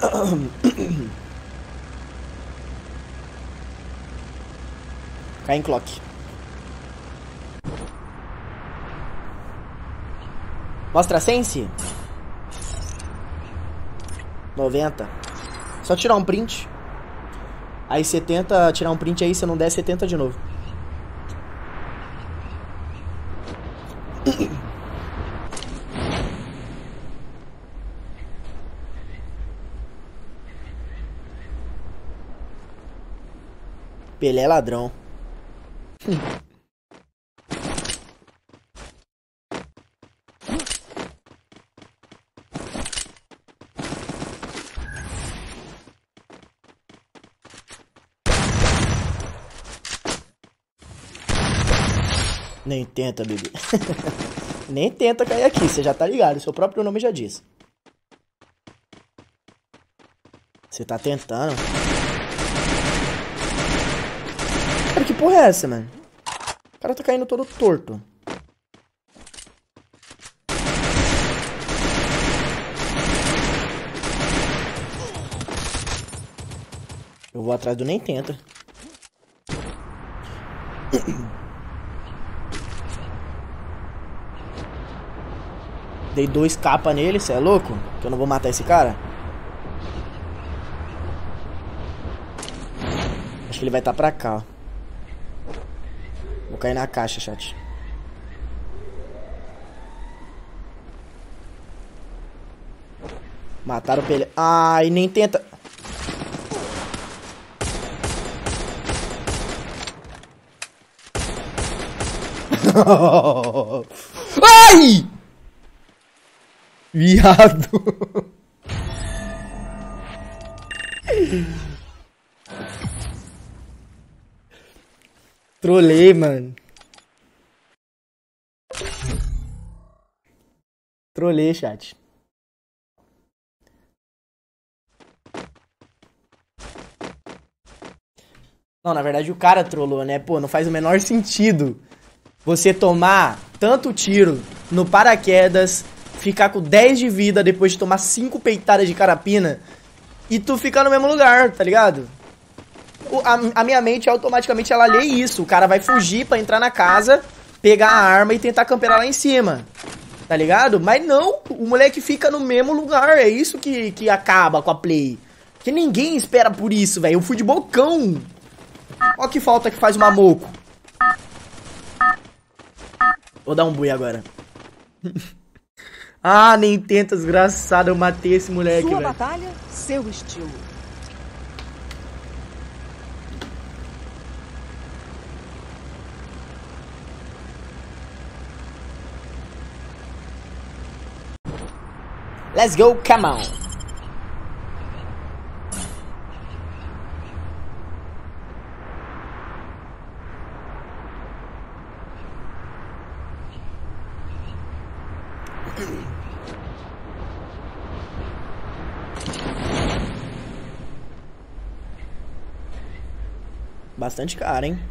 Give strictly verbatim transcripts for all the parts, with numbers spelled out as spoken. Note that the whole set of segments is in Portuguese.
Cai em clock. Mostra a sense. noventa. Só tirar um print. Aí você tenta tirar um print aí, se não der, você tenta de novo. Pelé é ladrão. Nem tenta, bebê. Nem tenta cair aqui, você já tá ligado. Seu próprio nome já diz. Você tá tentando. Cara, que porra é essa, mano? O cara tá caindo todo torto. Eu vou atrás do nem tenta. Dei dois capas nele, cê é louco? Que eu não vou matar esse cara? Acho que ele vai estar tá pra cá, ó. Vou cair na caixa, chat. Mataram o Pelé. Ai, nem tenta. Ai! Viado. Trolei, mano. Trolei, chat. Não, na verdade o cara trollou, né? Pô, não faz o menor sentido você tomar tanto tiro no paraquedas, ficar com dez de vida depois de tomar cinco peitadas de carapina e tu ficar no mesmo lugar, tá ligado? O, a, a minha mente automaticamente ela lê isso. O cara vai fugir pra entrar na casa, pegar a arma e tentar camperar lá em cima, tá ligado? Mas não, o moleque fica no mesmo lugar. É isso que, que acaba com a play. Porque ninguém espera por isso, velho. Eu fui de bocão. Ó que falta que faz o mamoco. Vou dar um bui agora. Ah, nem tenta, desgraçado. Eu matei esse moleque, velho. Sua batalha, seu estilo. Let's go, come on. Bastante cara, hein?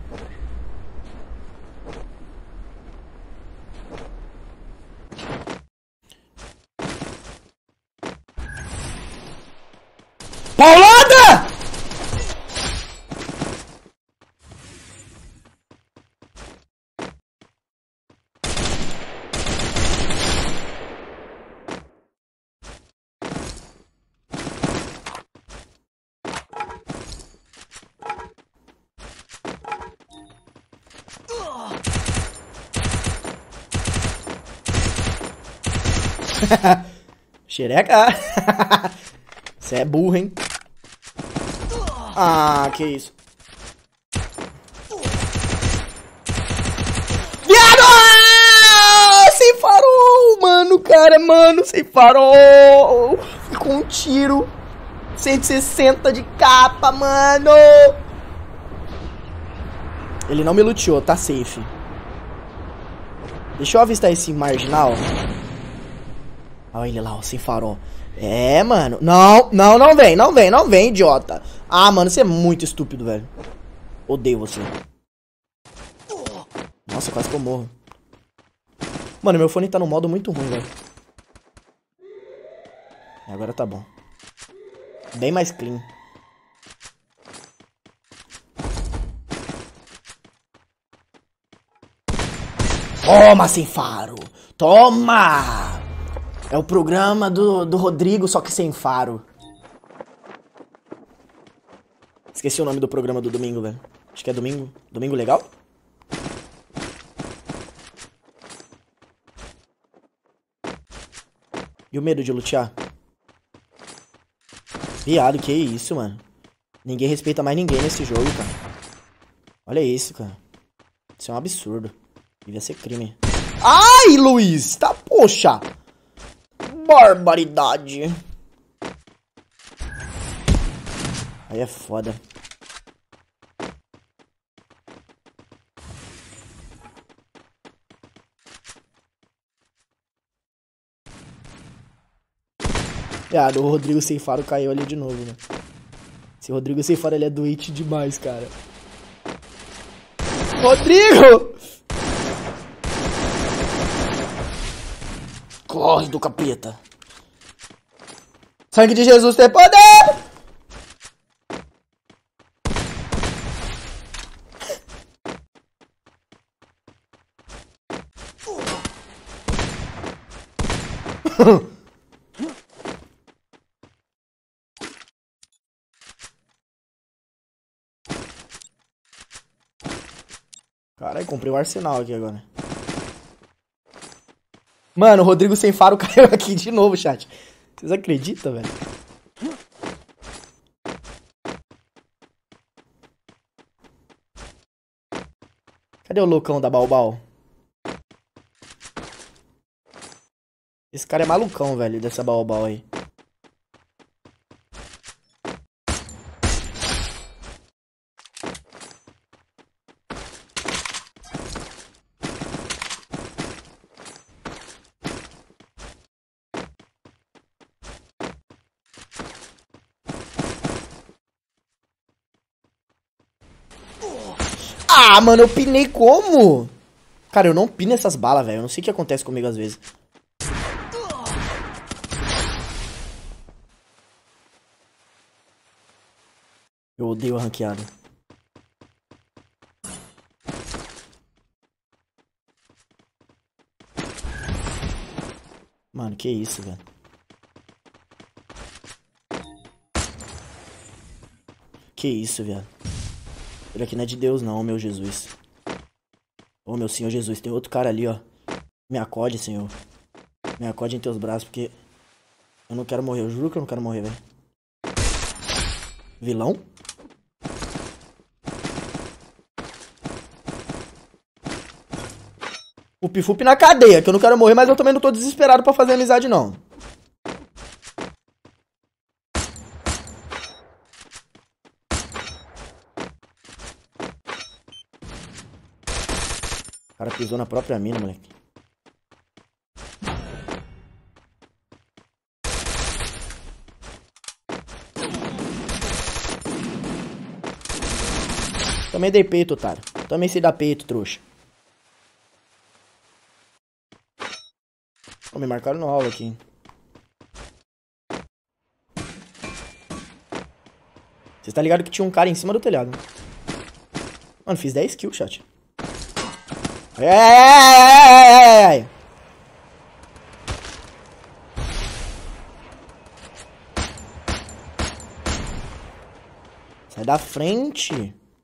Paulada! Xereca. Você é burro, hein? Ah, que isso. Viado! Sem farol, mano, cara, mano, sem farol. Com um tiro. cento e sessenta de capa, mano. Ele não me luteou, tá safe. Deixa eu avistar esse marginal. Olha ele lá, ó, sem farol. É, mano. Não, não, não vem, não vem, não vem, idiota. Ah, mano, você é muito estúpido, velho. Odeio você. Nossa, quase que eu morro. Mano, meu fone tá no modo muito ruim, velho. Agora tá bom. Bem mais clean. Toma, sem faro! Toma! É o programa do, do Rodrigo, só que sem faro. Esqueci o nome do programa do domingo, velho. Acho que é domingo. Domingo legal? E o medo de lutear? Viado, que isso, mano. Ninguém respeita mais ninguém nesse jogo, cara. Olha isso, cara. Isso é um absurdo. Devia ser crime. Ai, Luiz! Tá, poxa! Barbaridade. Aí é foda. Viado, o Rodrigo sem faro caiu ali de novo, né? Esse Rodrigo sem faro, ele é doente demais, cara. Rodrigo! Corre do capeta. Sangue de Jesus tem poder! Caralho, comprei o arsenal aqui agora. Mano, o Rodrigo sem faro caiu aqui de novo, chat. Vocês acreditam, velho? Cadê o loucão da Baobal? Esse cara é malucão, velho, dessa Baobal aí. Ah, mano, eu pinei como? Cara, eu não pino essas balas, velho. Eu não sei o que acontece comigo às vezes. Eu odeio a ranqueada. Mano, que isso, velho. Que isso, viado. Ele aqui não é de Deus não, meu Jesus. Ô, meu Senhor Jesus, tem outro cara ali, ó. Me acode, Senhor. Me acode em teus braços, porque eu não quero morrer. Eu juro que eu não quero morrer, velho. Vilão? Fup-fup na cadeia, que eu não quero morrer, mas eu também não tô desesperado pra fazer amizade, não. O cara pisou na própria mina, moleque. Também dei peito, otário. Também sei dar peito, trouxa. Oh, me marcaram no alvo aqui. Você tá ligado que tinha um cara em cima do telhado. Mano, fiz dez kills, chat. Ai, ai, ai, ai, ai, ai. Sai da frente.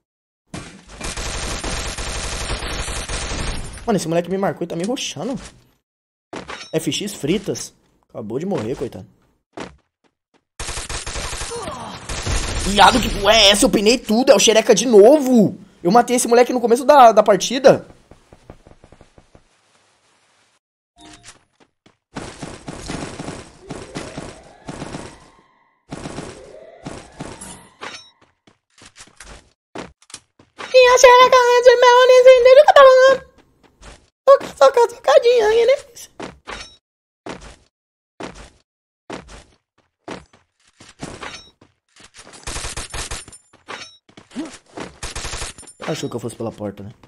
Mano, esse moleque me marcou e tá me rushando. F X fritas. Acabou de morrer, coitado. Viado, que porra é essa? Eu pinei tudo. É o xereca de novo. Eu matei esse moleque no começo da, da partida. E a xereca antes de meu incêndio tá falando. Toca, toca, tocadinha aí, né? Achou que eu fosse pela porta, né?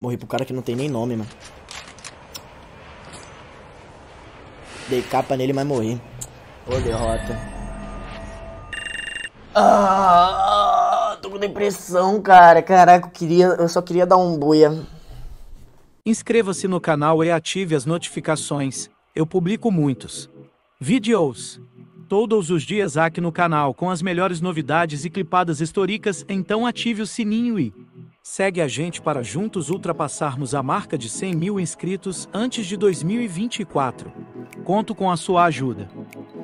Morri pro cara que não tem nem nome, mano. Dei capa nele, mas morri. Ô, derrota. Ah, tô com depressão, cara. Caraca, eu queria, eu só queria dar um boia. Inscreva-se no canal e ative as notificações. Eu publico muitos vídeos todos os dias aqui no canal com as melhores novidades e clipadas históricas, então ative o sininho e segue a gente para juntos ultrapassarmos a marca de cem mil inscritos antes de dois mil e vinte e quatro. Conto com a sua ajuda.